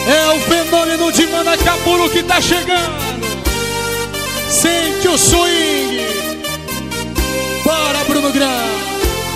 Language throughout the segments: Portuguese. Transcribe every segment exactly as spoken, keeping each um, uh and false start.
É o fenômeno de Manacapuru que tá chegando. Sente o swing. Bora, Bruno Grão.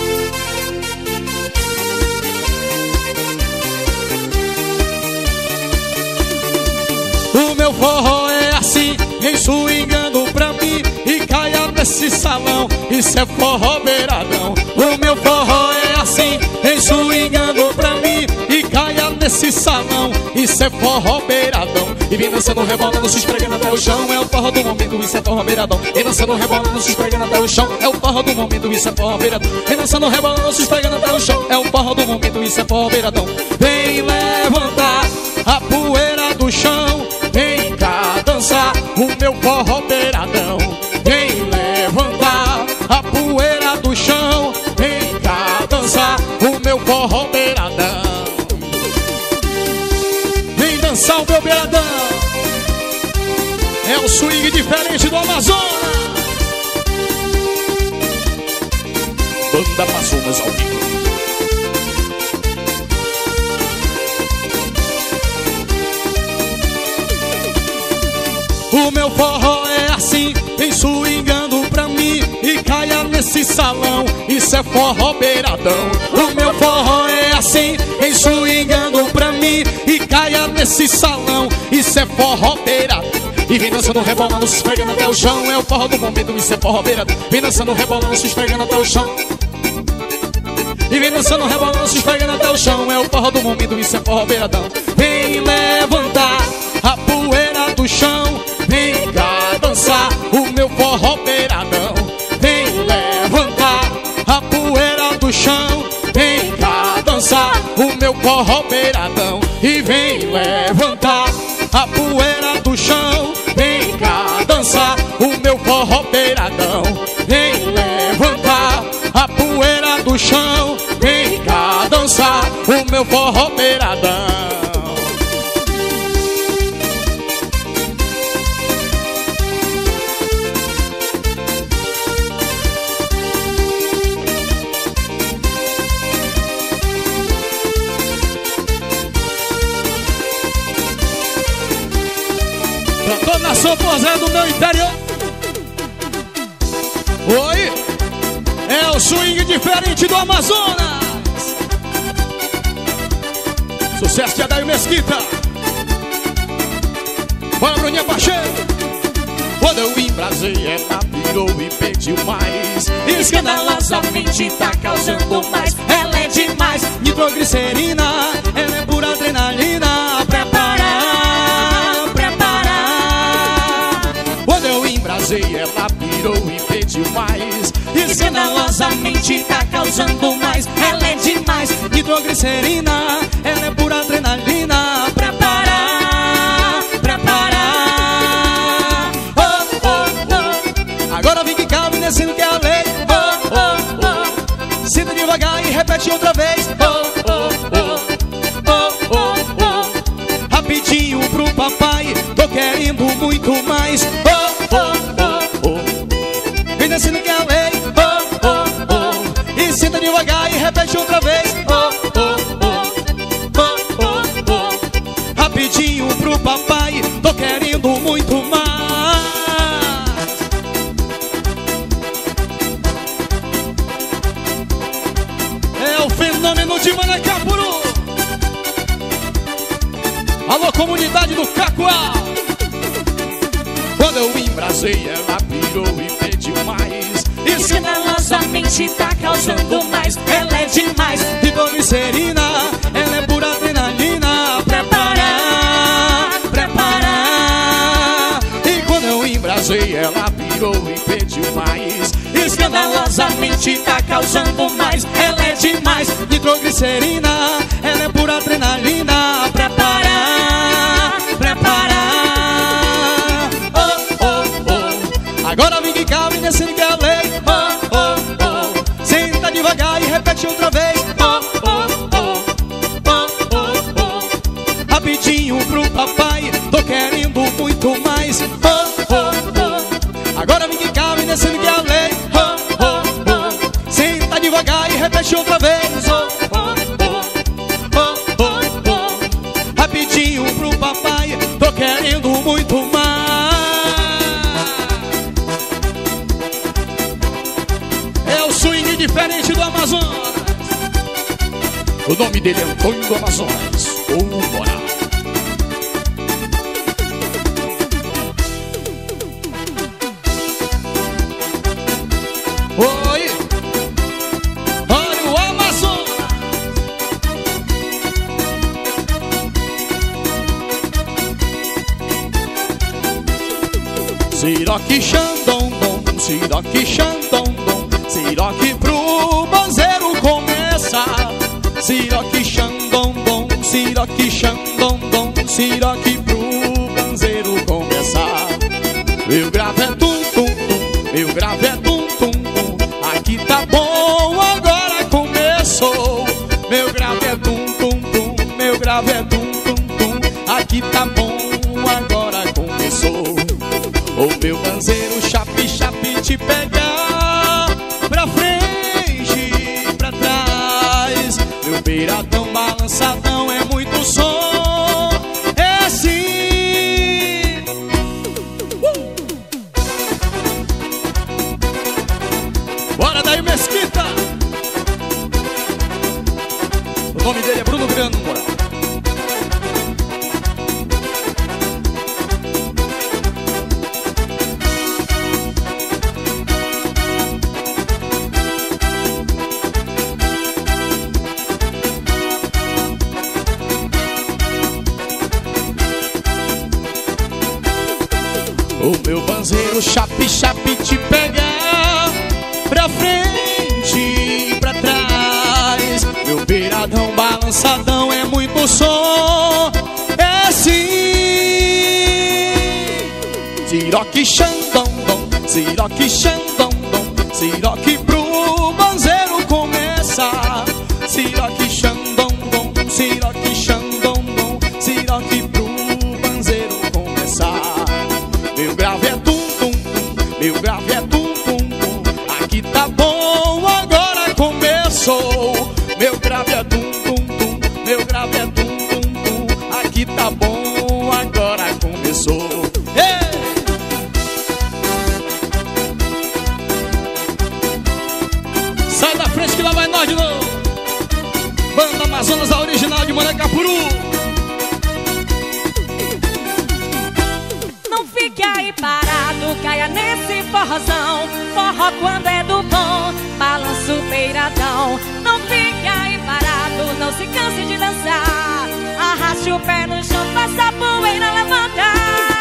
O meu forró é assim, vem swingando pra mim e caia nesse salão. Isso é forró beiradão. O meu forró é assim, vem swingando pra mim e caia nesse salão. Isso é forró beiradão. E vem dançando, rebolando, se esfregando até o chão. É o forró do momento, isso é forró beiradão. Vem dançando, rebolando, se esfregando até o chão. É o forró do momento, isso é forró beiradão. Vem dançando, rebolando, se esfregando até o chão. É o forró do momento, isso é forró beiradão. Vem levantar a poeira do chão. Vem cá dançar o meu forró beiradão. Vem levantar a poeira do chão. Vem cá dançar o meu forró beiradão. Vem dançar o meu beiradão. É o swing diferente do Amazonas. Banda Amazonas ao vivo. O meu forró é assim, vem swingando pra mim e caia nesse salão. Isso é forró beiradão. O meu forró é assim, vem swingando pra mim e caia nesse salão. Isso é forró beiradão. E vem dançando, rebolando, se esfregando até o chão. É o forró do momento, isso é forró beiradão. Vem dançando, rebolando, se esfregando até o chão. E vem dançando, rebolando, se esfregando até o chão. É o forró do momento, isso é forró beiradão. Vem levantar a poeira do chão. Vem cá dançar o meu forró beiradão. Vem levantar a poeira do chão. Vem cá dançar o meu forró beiradão. E vem levantar a poeira do chão. Vem cá dançar o meu forró beiradão. Vem levantar a poeira do chão. Vem cá dançar o meu forró beiradão. Pra toda a Sopozé do meu interior. Oi, é o swing diferente do Amazonas. Sucesso de Adair Mesquita. Bora, Bruninha Pacheco. Quando eu vim Brasília, ela virou e pediu mais. Escandalosamente tá causando mais. Ela é demais. Nitroglicerina, ela é pura adrenalina. Preparar, preparar. Quando eu vim Brasília, ela virou e pediu mais. Escandalosamente tá causando mais. Ela é demais. Nitroglicerina, ela é pura adrenalina. Preparar, preparar. Oh, oh, oh. Agora vem que calma e descendo que é a lei. Oh, oh, oh. Sinta devagar e repete outra vez. Oh, oh, oh. Oh, oh, oh. Rapidinho pro papai, tô querendo muito mais. Oh, oh, oh, oh. Vem descendo que é a lei. Oh, oh, oh. E sinta devagar e repete outra vez. Oh, oh, oh. Oh, oh, oh. Rapidinho pro papai, tô querendo muito mais. É o fenômeno de Manacapuru. Alô, comunidade do Cacoal. Quando eu vim Brasília, ela pirou e pediu mais. Escandalosamente tá causando mais. Ela é demais. Nitroglicerina, ela é pura adrenalina. Preparar, preparar. E quando eu vim Brasília, ela pirou e pediu mais. Escandalosamente tá causando mais. Ela é demais. Nitroglicerina, ela é pura adrenalina. Preparar, preparar. Oh, oh, oh. Agora vem que calma e descendo que é a lei. Oh, oh, oh. Senta devagar e repete outra vez. Oh, oh, oh. Oh, oh, oh. Rapidinho pro papai, tô querendo muito mais. Oh, oh, oh. Agora vem que calma e descendo que é a lei. Oh, oh, oh. Senta devagar e repete outra vez. Oh, oh, oh. O nome dele é Antônio do Amazonas, o Morá. Oi, olha o Amazonas. Siroque Xandondom, Siroque Xandondom, Siroque pro banzeiro começar. Siroque Xandondom, Siroque Xandondom, Siroque pro banzeiro começar. Meu grave é tum tum tum, meu grave é tum tum tum. Aqui tá bom, agora começou. Meu grave é tum tum tum, meu grave é tum tum tum. Aqui tá bom, agora começou. O meu banzeiro chape chape te pegar pra frente, pra trás. Meu beiradão balançadão é muito som. É assim. uh! Bora daí, Mesquita. O nome dele é Bruno Grano, Moral. O meu banzeiro chape chape te pegar pra frente e pra trás. Meu beiradão balançadão é muito som. É assim. Siroque Xandondom, Siroque Xandondom, Siroque pro banzeiro começar. Siroque Xandondom, Siroque Xandondom, Siroque pro banzeiro começar. Meu grave é tum tum tum, meu grave é tum tum tum. Aqui tá bom, agora começou. Meu grave é tum tum tum, meu grave é tum tum tum. Aqui tá bom, agora começou. Ei! Sai da frente que lá vai nós de novo. Banda Amazonas, a original de Manacapuru. Fique aí parado, caia nesse forrozão. Forró quando é do bom, balança o beiradão. Não fique aí parado, não se canse de dançar. Arraste o pé no chão, faça a poeira levantar.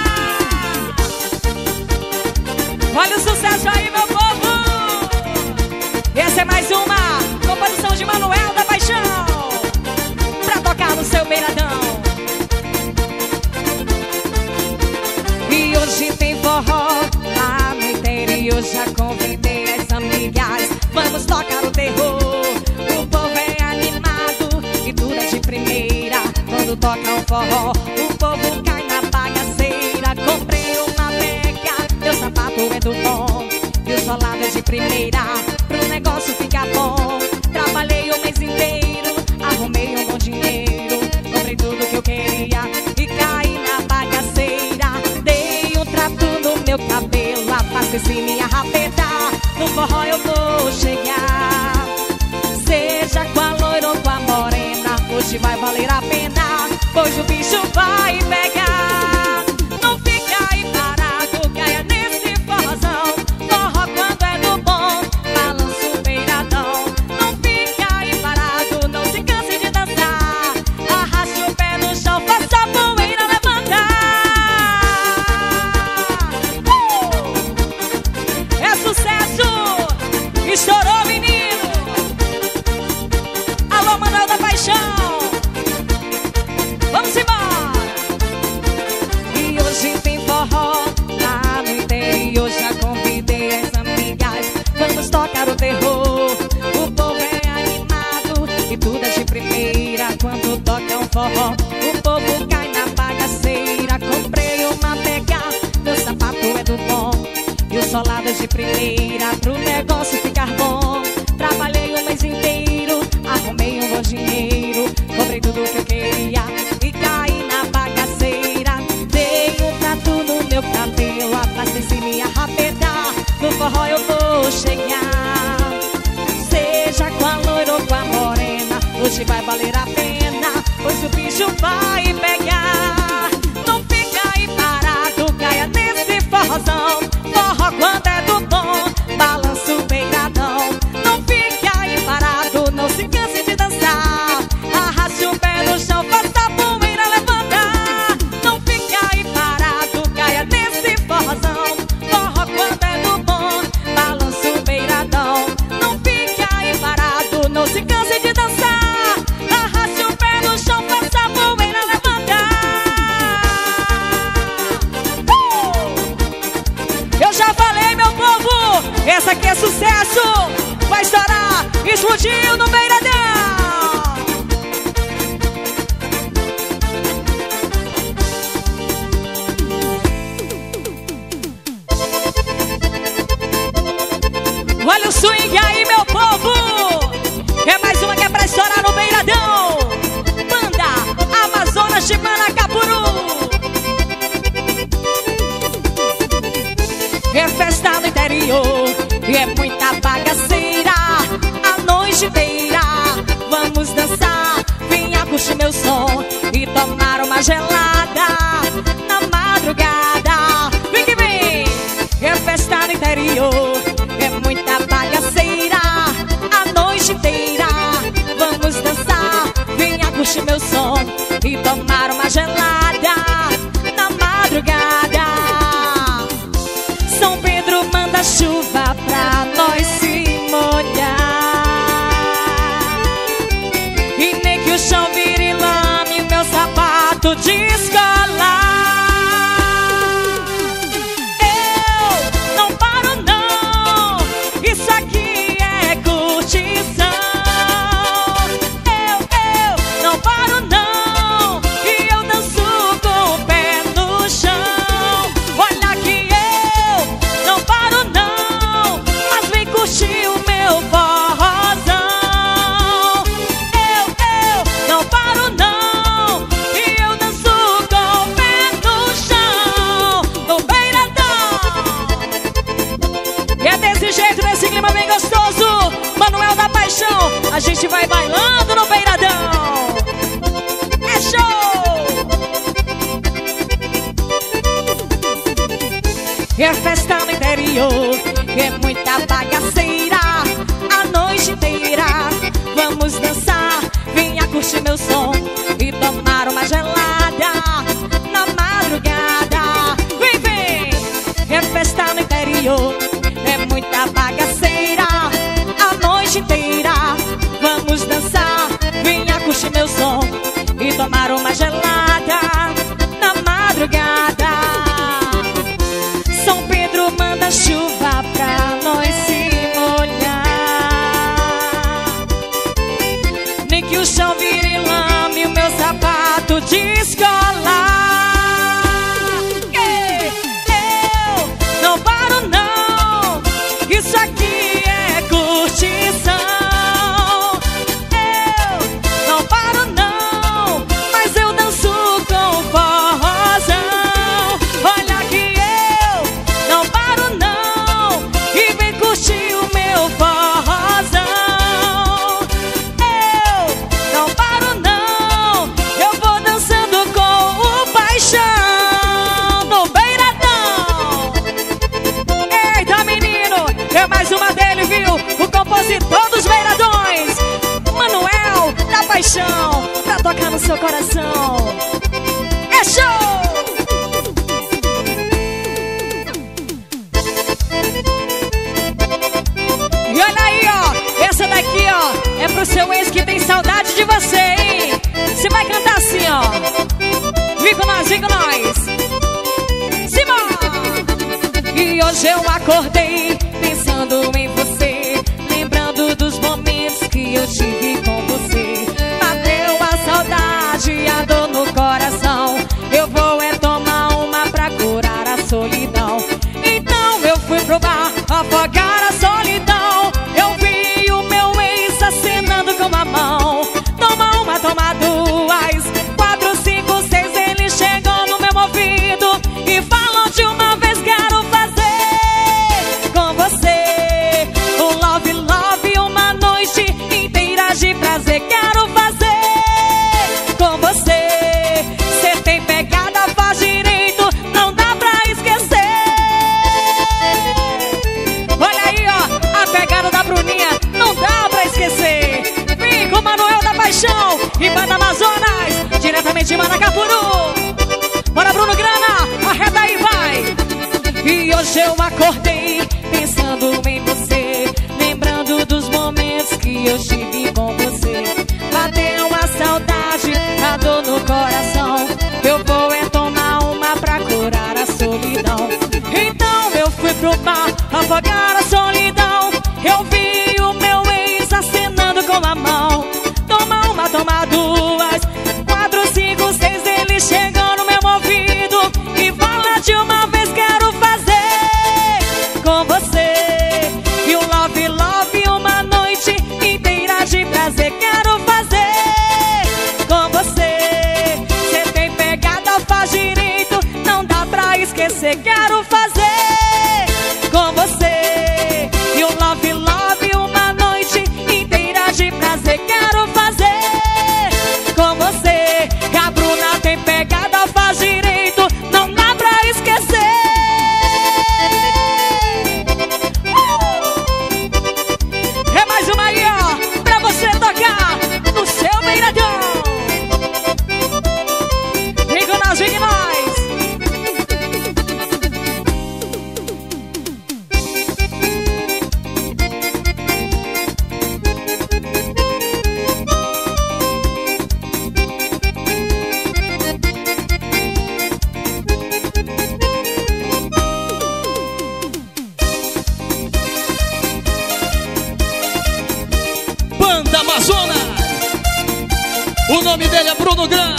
Olha o sucesso aí, meu povo. Essa é mais uma composição de Manuel da Paixão, pra tocar no seu beiradão. E hoje tem forró lá no interior. Já convidei as amigas, vamos tocar o terror. O povo é animado e tudo é de primeira. Quando toca um forró, o povo cai na bagaceira. Comprei uma beca, meu sapato é do bom e o solado é de primeira. Pro negócio ficar bom, trabalhei o mês inteiro, arrumei um bom dinheiro, comprei tudo que eu queria e caí na bagaceira. Dei um trato no meu cabelo, abasteci minha rapeta. No forró eu vou chegar, seja com a loira ou com a morena, hoje vai valer a pena, pois o bicho vai pegar. Não fica aí parado, caia nesse forrozão. Forró quando é do bom, balança o beiradão. Não fica aí parado, não se canse de dançar. Arraste o pé no chão, faça a poeira levantar. uh! É sucesso! Estourou, menino! Alô, Manuel da Paixão! Vamos embora! E hoje tem forró lá no interior. Já convidei as amigas, vamos tocar o terror. O povo é animado e tudo é de primeira. Quando toca um forró, o povo cai na bagaceira. Comprei uma pega, meu sapato é do bom e o solado é de primeira. Pro negócio ficar bom, trabalhei o mês inteiro, arrumei um bom dinheiro, comprei tudo que eu queria e caí na bagaceira. Dei um trato no meu cabelo, abasteci minha rapeta. No forró eu vou chegar, seja com a loira ou com a morena, hoje vai valer a pena, pois o bicho vai pegar. Não fica aí parado, caia nesse forrozão. Forró quando é do bom, balança o beiradão. Não fique aí parado, não se canse de dançar. Arraste o pé no chão, faça a poeira levantar. Não fique aí parado, caia nesse forrozão. Forró quando é do bom, balança o beiradão. Não fique aí parado, não se canse de dançar. Arraste o pé no chão, faça a poeira levantar. uh! Eu já falei, meu povo, essa aqui é sucesso. Vai estourar, explodiu no beiradão. Olha o swing aí, meu povo. É mais uma que é pra estourar no beiradão. Banda Amazonas de Manacapuru. É festa no interior e é muita bagaceira. A noite inteira vamos dançar. Venha curtir meu som e tomar uma gelada na madrugada. Vem que vem. É festa no interior, é muita bagaceira. A noite inteira vamos dançar. Venha curtir meu som e tomar uma gelada na madrugada. São Pedro manda chuva pra nós se molhar. E nem que o chão vire lame, meu sapato descolar. Eu não paro não, isso aqui é curtição. Eu, eu não paro não, e eu danço com o pé no chão. Olha que eu não paro não, mas vem curtir o meu forrozão. Eu, eu não paro não, e eu danço com o pé no chão, no beiradão. E é desse jeito, nesse clima bem gostoso, Manuel da Paixão, a gente vai bailando no beiradão. É show! É festa no interior, é muita bagaceira. A noite inteira vamos dançar. Venha curtir meu som e tomar uma gelada na madrugada. Vem, vem! É festa no interior, é muita bagaceira. A noite inteira vamos dançar. Venha curtir meu som e tomar uma gelada na madrugada. São Pedro manda chuva pra nós se molhar. Nem que o chão vire lame, o meu sapato descolar. Ei, eu não paro não, isso aqui é curtição. Eu não paro não, mas eu danço com o forrozão. Olha que eu não paro não, e vem curtir o meu forrozão. Eu não paro não, eu vou dançando com o paixão no beiradão. Eita menino, é mais uma dele, viu? O compositor dos beiradões, Manuel da Paixão, pra tocar no seu coração. É show! E olha aí, ó, essa daqui, ó, é pro seu ex que tem saudade de você, hein? Você vai cantar assim, ó. Vem com nós, vem com nós. Simão! E hoje eu acordei pensando em você, lembrando dos momentos que eu tive com você. Bateu a saudade e a dor no coração. Eu vou é tomar uma pra curar a solidão. Então eu fui pro bar afogar a solidão. Eu vi o meu ex acenando com a mão. Toma uma, toma duas, quatro, cinco, seis. Ele chegou no meu ouvido e falou de uma vez: quero fazer eu estive com você. Bateu uma saudade, a dor no coração. Eu vou é tomar uma pra curar a solidão. Então eu fui pro bar apagar a solidão. Eu vi o meu ex acenando com a mão. Toma uma, toma duas, quatro, cinco, seis. Ele chegou no meu ouvido e fala de uma vez: quero fazer com você. E um love, love, uma noite inteira de prazer. Quero fazer com você. Cê tem pegada, faz direito, não dá pra esquecer. Quero fazer com você. E um love, love, uma noite inteira de prazer. Quero fazer com você. Que a Bruna tem pegada, faz direito, não dá pra esquecer. É mais uma aí, ó, pra você tocar no seu beiradão. Vem com nós, vem com nós. Banda Amazonas. O nome dele é Bruno Gran.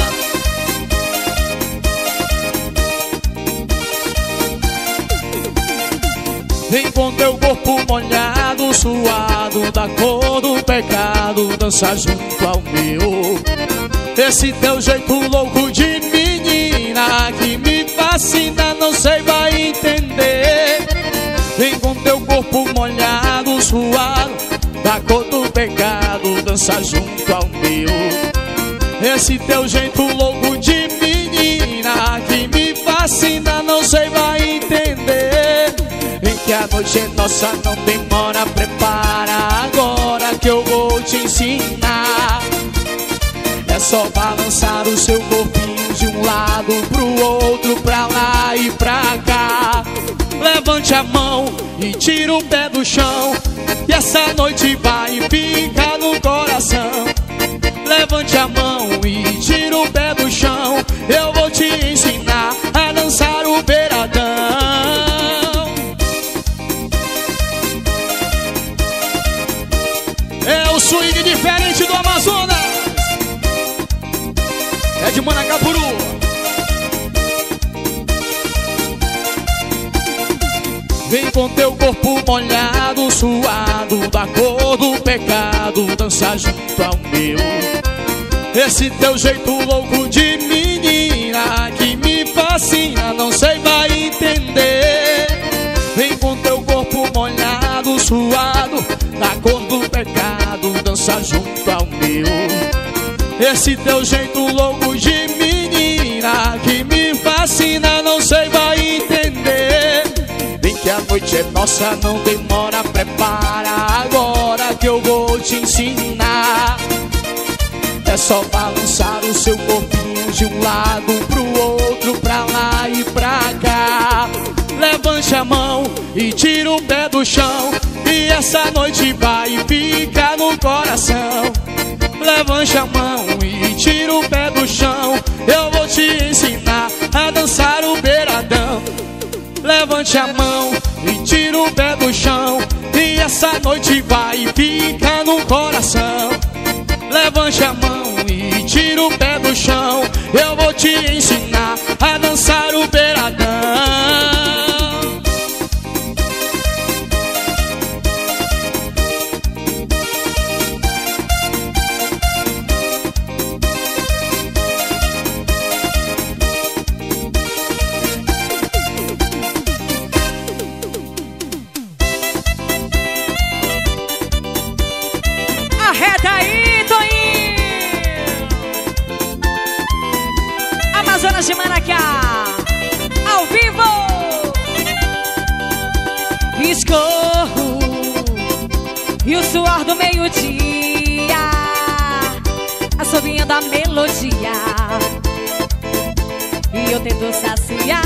Vem com teu corpo molhado, suado, da cor do pecado, dança junto ao meu. Esse teu jeito louco de menina que me fascina, não sei, vai entender. Vem com teu corpo molhado, suado, da cor do pecado, dança junto ao meu. Esse teu jeito louco de menina que me fascina, não sei, vai entender. Vem que a noite é nossa, não demora, prepara agora que eu vou te ensinar. É só balançar o seu corpinho de um lado pro outro, pra lá e pra cá. Levante a mão e tira o pé do chão, e essa noite vai ficar no coração. Levante a mão e tira o pé do chão, eu vou te ensinar a dançar o beiradão. É o swing diferente do Amazonas, é de Manacapuru. Vem com teu corpo molhado, suado, da cor do pecado, dança junto ao meu. Esse teu jeito louco de menina que me fascina, não sei, vai entender. Vem com teu corpo molhado, suado, da cor do pecado, dança junto ao meu. Esse teu jeito louco de menina que me fascina, não sei, vai entender. Vem que a noite é nossa, não demora, prepara agora que eu vou te ensinar. É só balançar o seu corpinho de um lado pro outro, pra lá e pra cá. Levante a mão e tira o pé do chão, e essa noite vai ficar no coração. Levante a mão e tira o pé do chão, eu vou te ensinar a dançar o beiradão. Levante a mão e tira o pé do chão, e essa noite vai ficar no coração. Levante a mão e tira o pé do chão, eu vou te ensinar a dançar o beiradão. Arreta aí, Toinho! Amazonas de Manacá, ao vivo! Escorro e o suor do meio-dia, assobiando a melodia, e eu tento saciar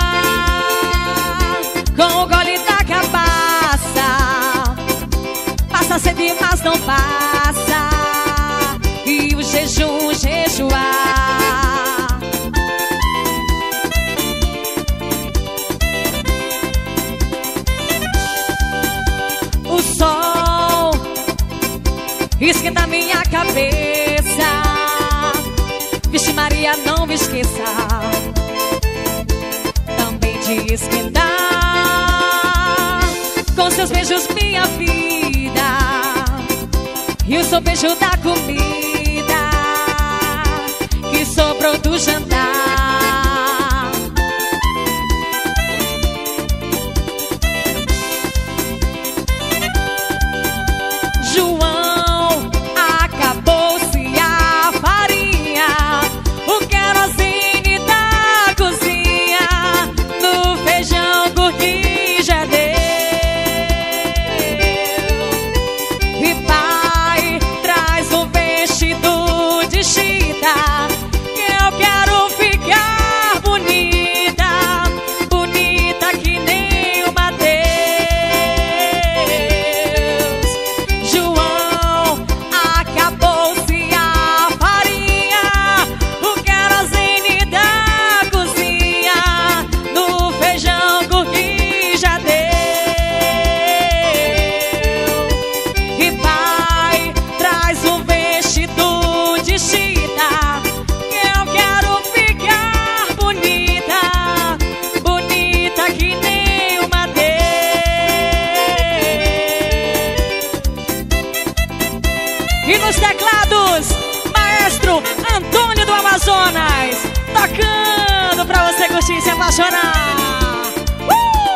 com o gole da cabaça. Passa cedo, mas não para. Vixe Maria, não me esqueça também de esquentar com seus beijos minha vida e o seu beijo da comida que sobrou do jantar. João, acabou-se a farinha, o querosene da cozinha, no feijão gordinho já deu. E pai, traz um vestido de chita, que eu quero ficar bonita, bonita que nem uma Deus. João, acabou-se a farinha, o querosene da cozinha, no feijão gordinho já deu. E pai, traz um vestido de chita, que eu quero ficar bonita, bonita que nem uma Deus. E nos teclados, maestro Antônio do Amazonas, tocando pra você curtir e se apaixonar. Uh!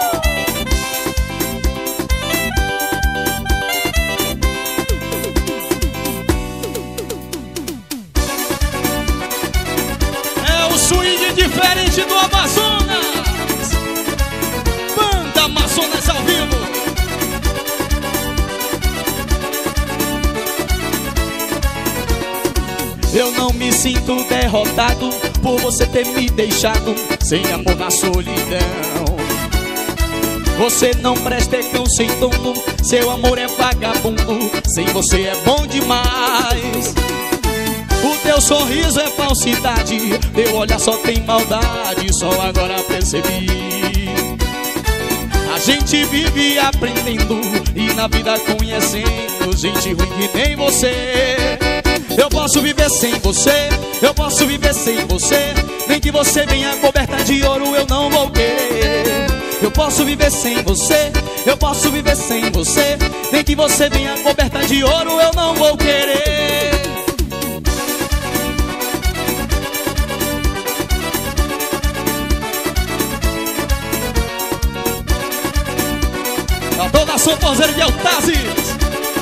É o swing diferente do Amazonas. Banda Amazonas ao vivo. Eu não me sinto derrotado por você ter me deixado sem amor na solidão. Você não presta, é cão sem dono, seu amor é vagabundo, sem você é bom demais. O teu sorriso é falsidade, teu olhar só tem maldade, só agora percebi. A gente vive aprendendo e na vida conhecendo gente ruim que nem você. Eu posso viver sem você, eu posso viver sem você, nem que você venha coberta de ouro eu não vou querer. Eu posso viver sem você, eu posso viver sem você, nem que você venha coberta de ouro eu não vou querer. A toda a Sanfoneira de Altazes.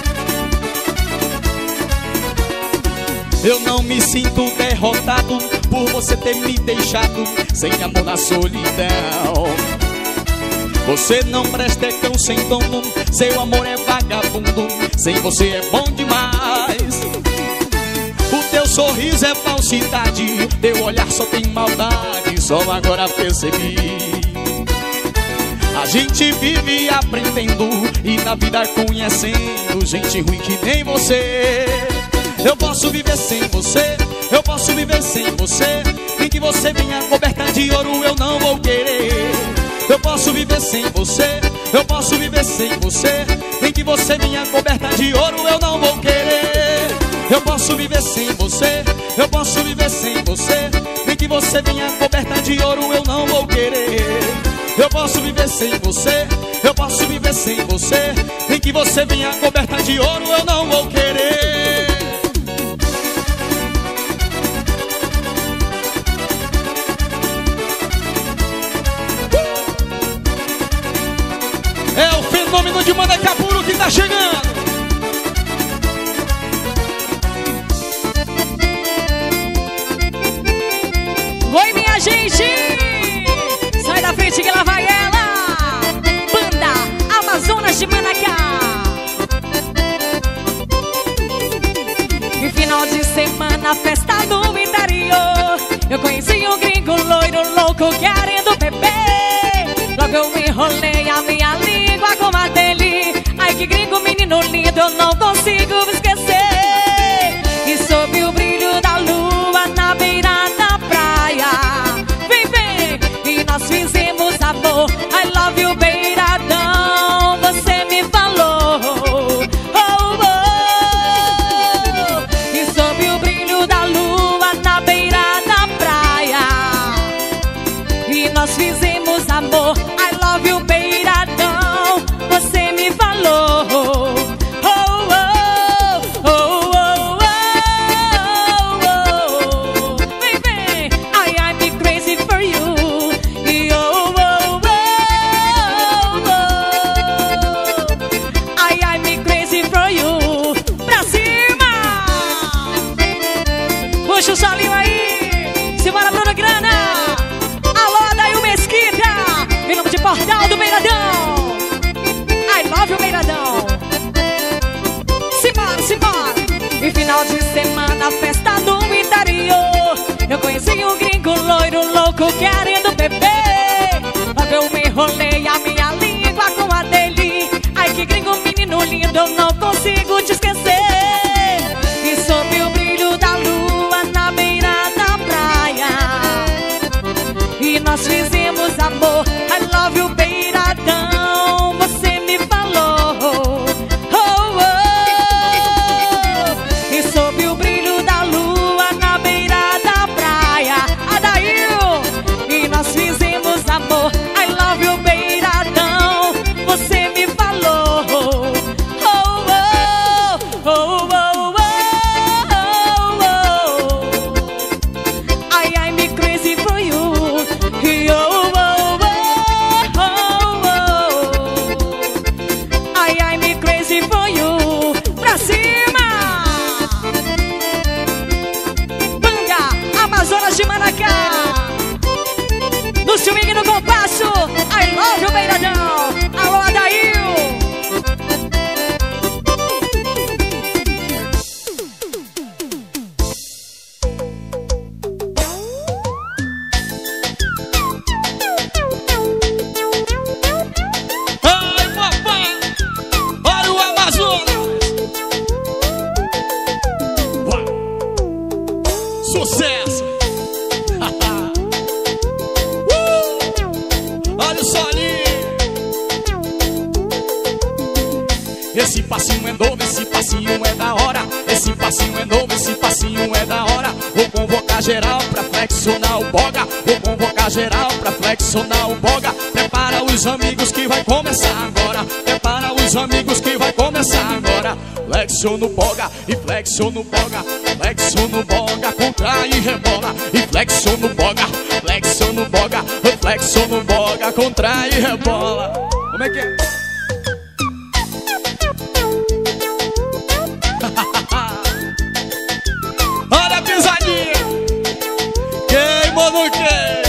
Eu não me sinto derrotado por você ter me deixado sem amor na solidão. Você não presta, é cão sem dono, seu amor é vagabundo, sem você é bom demais. O teu sorriso é falsidade, teu olhar só tem maldade, só agora percebi. A gente vive aprendendo e na vida conhecendo gente ruim que nem você. Eu posso viver sem você, eu posso viver sem você, nem que você venha coberta de ouro eu não vou querer. Eu posso viver sem você, eu posso viver sem você, nem que você venha coberta de ouro eu não vou querer. Eu posso viver sem você, eu posso viver sem você, nem que você venha coberta de ouro eu não vou querer. Eu posso viver sem você, eu posso viver sem você, nem que você venha coberta de ouro eu não vou querer. É o fenômeno de Manacapuru que tá chegando. Oi, minha gente! Sai da frente que lá vai ela! Banda Amazonas de Manacá. E final de semana, festa no interior. Eu conheci um gringo loiro louco querendo beber. Logo eu enrolei a minha língua com a dele. Ai que gringo, menino lindo, eu não consigo esquecer. E sob o brilho da lua na beira da praia, vem, vem, e nós fizemos amor. I love you, beiradão, você me falou. Oh, oh. E sob o brilho da lua na beira puxa o solinho aí. Simbora, Bruno Grana. Alô, Adail Mesquita. Em nome de Portal do Beiradão. I love you, Beiradão. Simbora, simbora. E final de semana, festa no interior. Eu conheci um gringo loiro louco querendo beber. Logo eu me enrolei a minha língua com a dele. Ai, que gringo, menino lindo, eu não consigo te esquecer. E sob o brilho da lua na beira da praia, e nós fizemos amor. I love you, Beiradão. Você me falou, oh, oh. E sob o brilho da lua na beira da praia, Adail, e nós fizemos amor. I love you, Beiradão. Você me falou, oh, oh, oh, oh, oh, oh, oh. I, I'm crazy for you. Oh, oh, oh, oh, oh. I, I'm crazy for you. Pra cima! Banga, Amazonas de Manacá. No swing, no compasso. I love you, Beiradão. Alô, Adail. Ai, papai, olha o Amazonas. Uau. Sucesso. uh. Olha o solinho. Esse passinho é novo, esse passinho é da hora. Esse passinho é novo, esse passinho é da hora. Vou convocar geral pra flexionar o boga. Vou convocar geral pra flexionar o boga. Prepara os amigos que vai começar agora. Prepara os amigos que vai começar agora. Flexiona o boga e flexiona o boga. Flexiona o boga, contrai e rebola. E flexiona o boga, flexiona o boga. Flexiona o boga, contrai e rebola. Como é que é? Olha a pisadinha. Queimou no queima.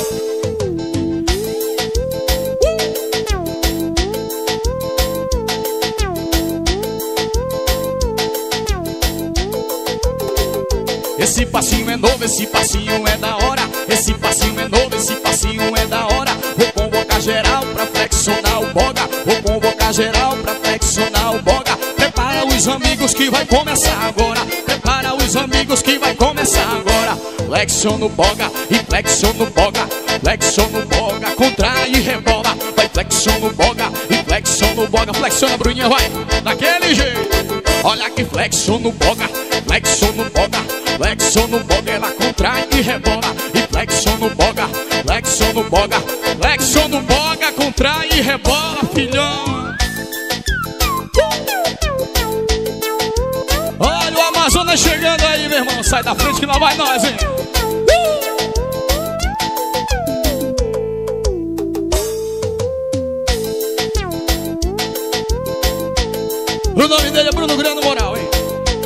Esse passinho é novo, esse passinho é da hora. Esse passinho é novo, esse passinho é da hora. Vou convocar geral pra flexionar o boga. Vou convocar geral pra flexionar o boga. Prepara os amigos que vai começar agora. Prepara os amigos que vai começar agora. Flexiona o boga e flexiona o boga. Flexiona o boga, contrai e rebola. Vai flexiona o boga e flexiona o boga. Flexiona, Bruninha, vai, daquele jeito. Olha que flexiona o boga, flexiona o boga. Flexiona o boga, ela contrai e rebola. E flexiona o boga, flexiona o boga. Flexiona o boga, contrai e rebola, filhão. Olha o Amazonas chegando aí, meu irmão. Sai da frente que lá vai nós, hein. O nome dele é Bruno Grana Moral, hein.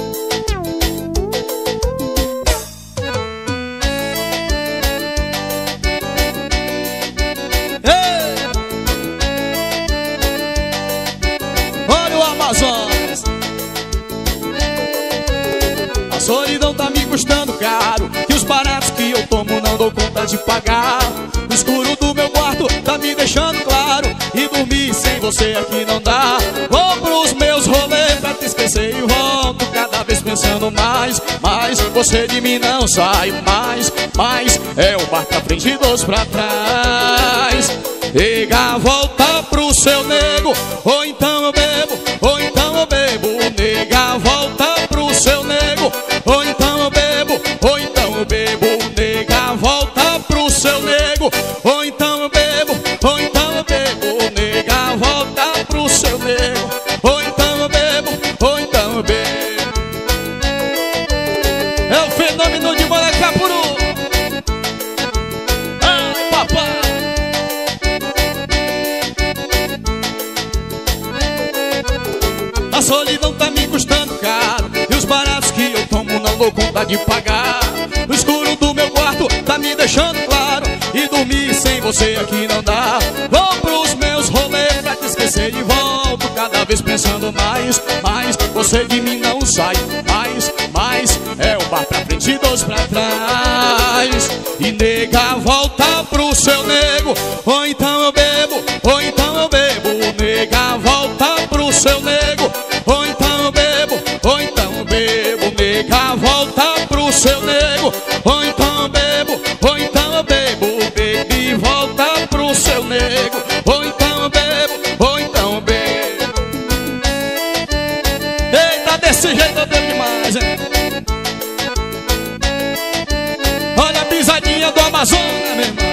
Amazonas. A solidão tá me custando caro, e os baratos que eu tomo não dou conta de pagar. O escuro do meu quarto tá me deixando claro, e dormir sem você aqui não dá. Vou pros meus rolês pra te esquecer e volto cada vez pensando mais. Mas você de mim não sai mais. Mas é um bar pra frente e dois pra trás. Nega, volta pro seu nego, ou então eu bebo, ou então eu bebo. Nega, volta pro seu nego, ou então eu bebo, ou então eu bebo. Nega, volta pro seu nego, ou então eu bebo, ou então eu bebo. Nega, volta pro seu nego, ou então eu bebo, ou então eu bebo. É o fenômeno de Manacapuru. Ai, papai. A solidão tá me custando caro, e os baratos que eu tomo não dou conta de pagar. deixando claro. E dormir sem você aqui não dá. Vou pros meus rolês pra te esquecer e volto cada vez pensando mais, mais. Você de mim não sai, mais, mais. É um bar pra frente e dois pra trás. E nega, volta pro seu nego. Ou então eu bebo, ou então eu bebo. Nega, volta pro seu nego. Ou então eu bebo, ou então eu bebo. Nega, volta pro seu nego. Ou então eu bebo, ou então eu bebo. Baby, volta pro seu nego. Ou então eu bebo, ou então eu bebo. Eita, desse jeito eu bebo demais, hein? Olha a pisadinha do Amazonas, meu irmão.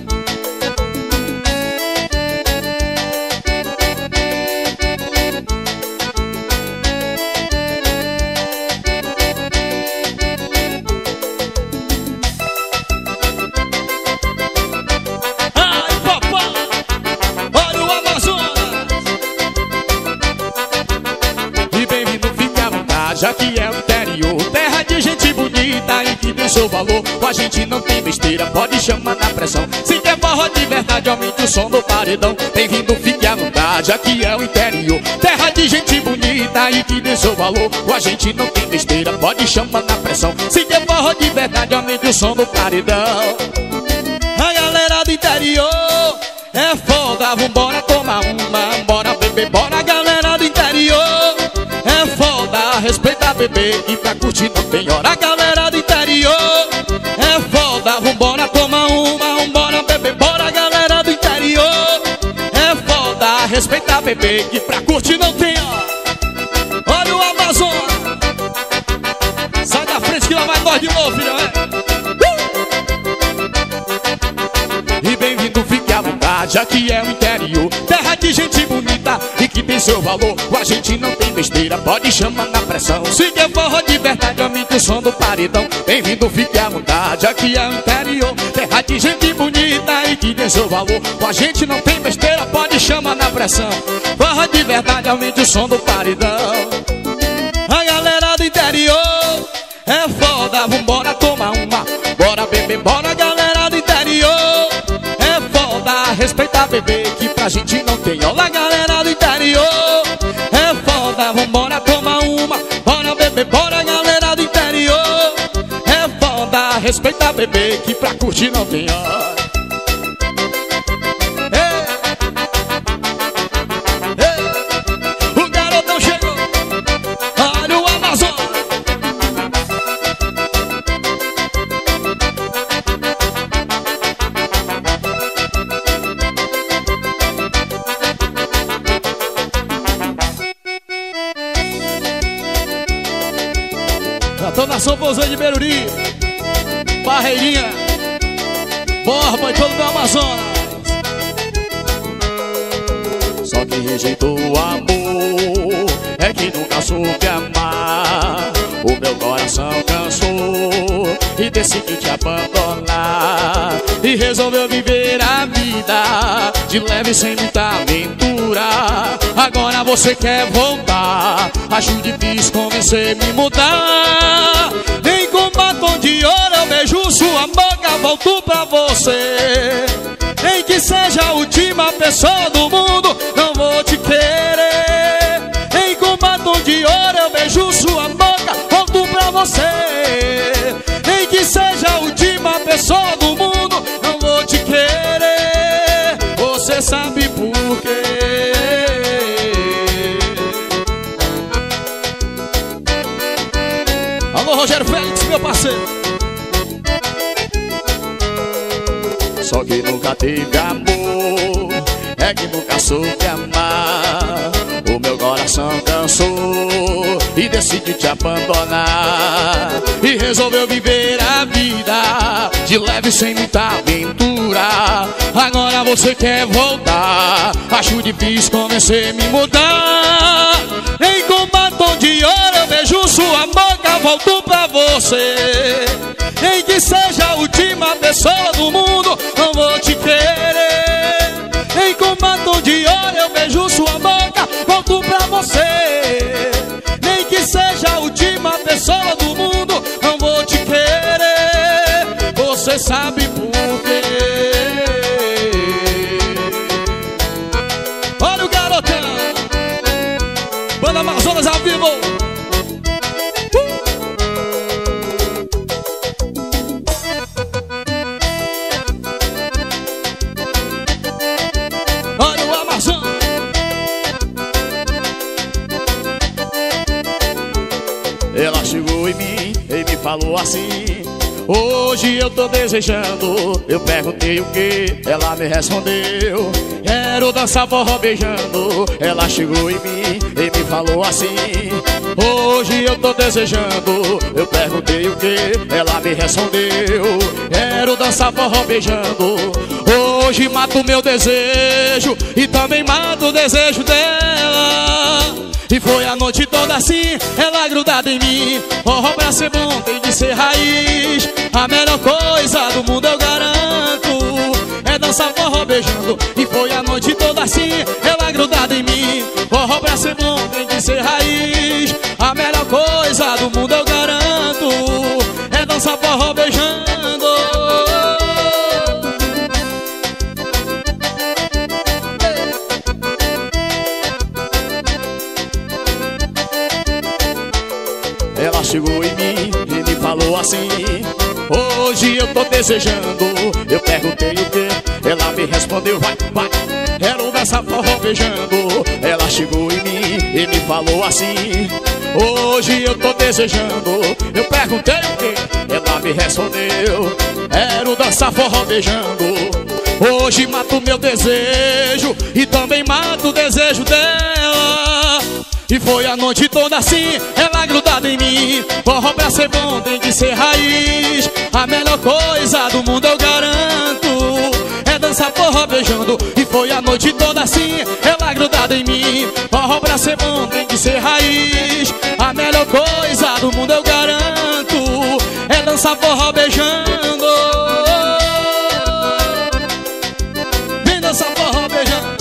Já que é o interior, terra de gente bonita e que tem seu valor. Com a gente não tem besteira, pode chamar na pressão. Se quer forró de verdade, aumente o som do paredão. Bem-vindo, fique à vontade, aqui é o interior, terra de gente bonita e que tem seu valor. Com a gente não tem besteira, pode chamar na pressão. Se quer forró de verdade, aumente o som do paredão. A galera do interior é foda, vambora tomar uma, bora beber, bora galera do interior. É foda, respeita bebê e pra curtir não tem hora. A galera do interior é foda, vambora tomar uma, vambora beber, bora galera do interior. É foda, respeita bebê e pra curtir não tem hora. Olha o Amazonas, sai da frente que lá vai nós de novo, filho, é? uh! E bem-vindo, fique à vontade, aqui é o interior, terra de gente bonita e que tem seu valor. Com a gente não tem besteira, pode chamar na pressão. Se quer forró de verdade, aumente o som do paredão. Bem-vindo, fique à vontade, aqui é o interior, terra de gente bonita e que tem seu valor. Com a gente não tem besteira, pode chamar na pressão. Forró de verdade, aumente o som do paredão. A galera do interior é foda, vambora tomar uma, bora beber, bora galera do interior. É foda, respeita bebê que pra gente não tem. Olha a galera do interior é foda, vambora tomar uma, bora beber, bora galera do interior. É foda, respeita bebê que pra curtir não tem hora. O garotão chegou, olha o Amazonas. Já tô na São Posão de Beruri, Barreirinha, Borba e todo o Amazonas. Só quem rejeitou o amor é que nunca soube amar. O meu coração cansou e decidiu te abandonar. E resolveu viver a vida de leve sem muita aventura. Agora você quer voltar, acho difícil convencer me mudar. Nem com batom de ouro eu beijo sua boca, volto pra você. Nem que seja a última pessoa do mundo, não vou te querer. Nem com batom de ouro eu beijo sua boca, volto pra você. Nem que seja a última pessoa do mundo, não vou te querer. Você sabe por quê? Alô, Rogério Félix, meu parceiro. Só que nunca teve amor, é que nunca soube amar. O meu coração cansou e decidiu te abandonar. E resolveu viver a vida de leve sem muita aventura. Agora você quer voltar, acho difícil convencer me mudar. Nem com batom de ouro eu beijo sua boca, volto pra você. Nem que seja a última pessoa do mundo, não vou te querer. Nem com batom de ouro eu beijo sua boca, volto pra você. Nem que seja a última pessoa do mundo, não vou te querer. Você sabe por assim: hoje eu tô desejando. Eu perguntei o que, ela me respondeu: quero dançar forró beijando. Ela chegou em mim e me falou assim: hoje eu tô desejando. Eu perguntei o que, ela me respondeu: quero dançar forró beijando. Hoje mato meu desejo e também mato o desejo dela. E foi a noite toda assim, ela grudada em mim. Forró pra ser bom tem de ser raiz. A melhor coisa do mundo eu garanto é dançar forró beijando. E foi a noite toda assim, ela grudada em mim. Forró pra ser bom tem de ser raiz. A melhor coisa do mundo eu garanto é dançar forró beijando. Ela chegou em mim e me falou assim: hoje eu tô desejando. Eu perguntei o que, ela me respondeu: vai, vai, quero dançar forró beijando. Ela chegou em mim e me falou assim: hoje eu tô desejando. Eu perguntei o que, ela me respondeu: quero dançar forró beijando. Hoje mato meu desejo e também mato o desejo dela. E foi a noite toda assim, ela grudada em mim. Forró pra ser bom tem de ser raiz. A melhor coisa do mundo eu garanto é dançar forró beijando. E foi a noite toda assim, ela grudada em mim. Forró pra ser bom tem de ser raiz. A melhor coisa do mundo eu garanto é dançar forró beijando. Vem dançar forró beijando.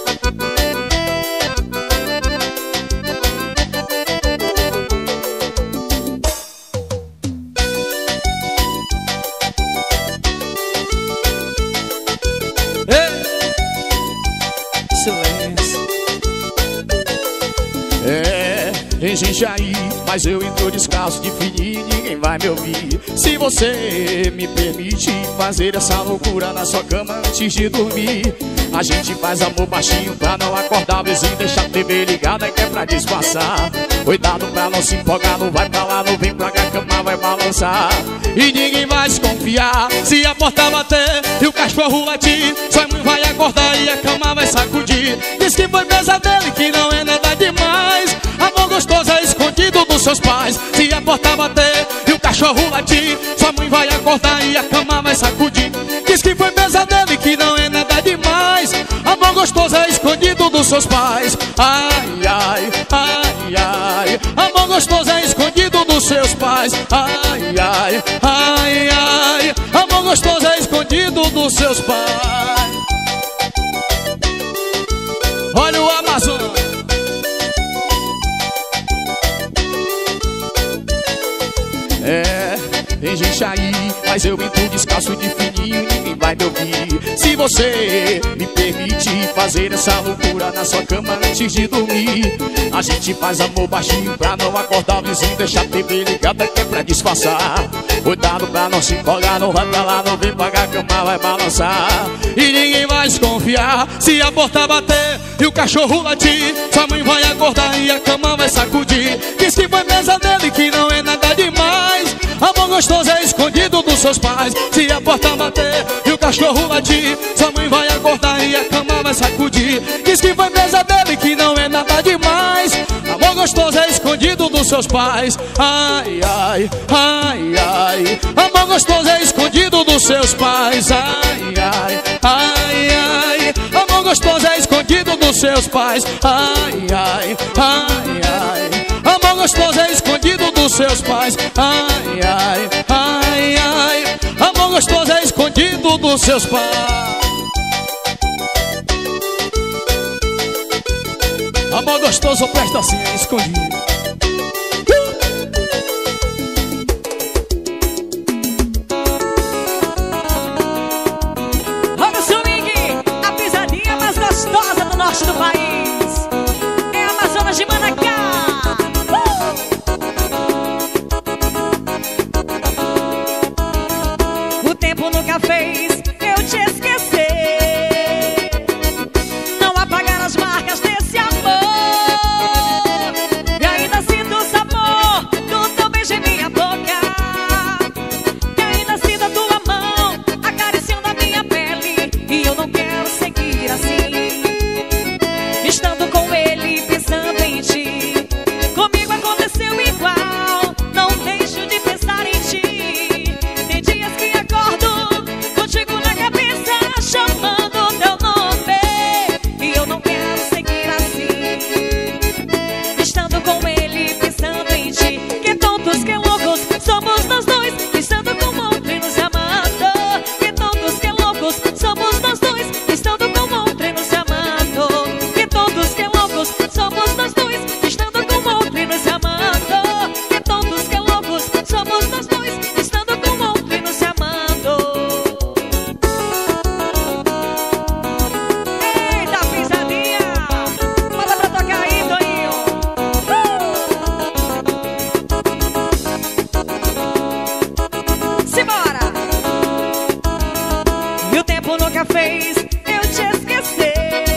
Tem gente aí, mas eu entro descalço de fininho, ninguém vai me ouvir. Se você me permite fazer essa loucura na sua cama antes de dormir, a gente faz amor baixinho pra não acordar o vizinho, deixa a T V ligada que é pra disfarçar. Cuidado pra não se empolgar, não vai pra lá, não vem pra cá, a cama vai balançar. E ninguém vai desconfiar se a porta bater e o cachorro latir. Sua mãe vai acordar e a cama vai sacudir. Diz que foi pesadelo e que não é nada demais. Amor gostoso é escondido dos seus pais. Se a porta bater e o cachorro latir, sua mãe vai acordar e a cama vai sacudir. Diz que foi pesadelo e que não é nada demais. Amor gostoso é escondido dos seus pais. Ai, ai, ai, ai. Amor gostoso é escondido dos seus pais. Ai, ai, ai, ai. Amor gostoso é escondido dos seus pais. Olha o Amazonas. É, tem gente aí, mas eu entro descalço de fininho, ninguém vai me ouvir. Se você me permite fazer essa loucura na sua cama antes de dormir, a gente faz amor baixinho pra não acordar o vizinho, deixa a T V ligada que é pra disfarçar. Cuidado pra não se empolgar, não vai pra lá, não vem pra cá, a cama vai balançar. E ninguém vai desconfiar se a porta bater e o cachorro latir. Sua mãe vai acordar e a cama vai sacudir. Diz que foi pesadelo e que não é nada demais. Amor gostoso é escondido dos seus pais. Se a porta bater e o cachorro latir, sua mãe vai acordar e a cama vai sacudir. Diz que foi pesadelo e que não é nada demais. Amor gostoso é escondido dos seus pais. Ai, ai, ai, ai. Amor gostoso é escondido dos seus pais. Ai, ai, ai, ai. Amor gostoso é escondido dos seus pais. Ai, ai, ai, ai. Amor gostoso é escondido dos seus pais. Ai, ai, ai, ai. Amor gostoso é escondido dos seus pais. Amor gostoso presta assim, é escondido. Vamos, swing, a pisadinha mais gostosa do norte do país. É a Amazonas de Manacá. Uh! O tempo nunca fez eu te esquecer. Não apagar as marcas desse amor. E ainda sinto o sabor do teu beijo em minha boca. nunca fez eu te esquecer.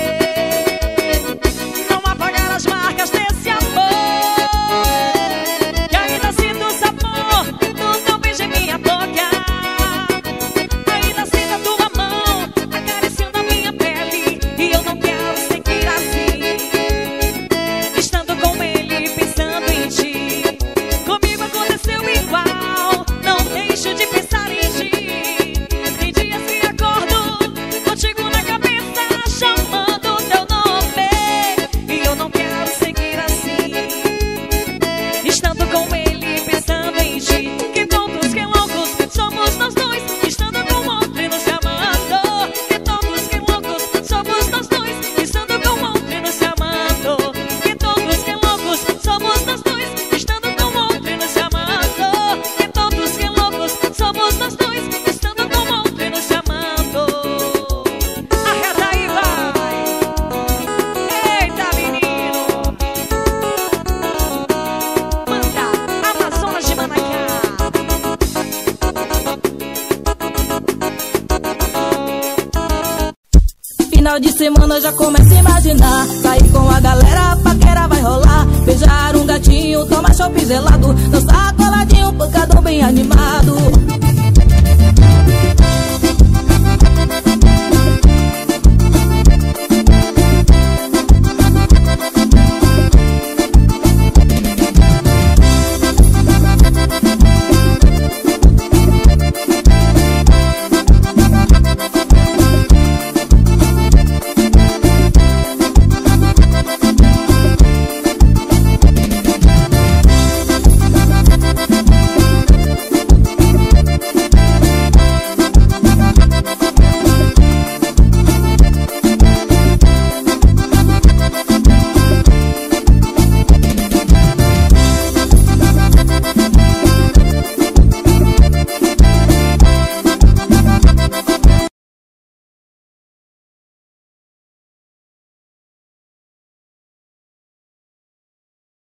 Não apagar as marcas desse amor, que ainda sinto o sabor do teu beijo em minha boca. Ainda sinto a tua mão acariciando a minha pele, e eu não quero seguir assim, estando com ele, pensando em ti. Comigo aconteceu igual, não deixo de pensar em ti. Tem dias que acordo contigo na cabeça, chamando teu nome, e eu não quero seguir assim, estando com ele, pensando em ti. Que tontos, que loucos somos nós dois, estando com outro e nos amando. Que tontos, que loucos somos nós dois, estando com outro e nos amando. Que tontos, que loucos somos nós dois, estando com outro e nos amando. Que tontos, que loucos somos nós dois, estando com outro e nos amando. Arreta aí, vai! Eita, menino! Manda, Amazonas de Manacá. Final de semana já começa a imaginar, sair com a galera, a paquera vai rolar. Beijar um gatinho, tomar chopp gelado, dançar coladinho, pancadão bem animado.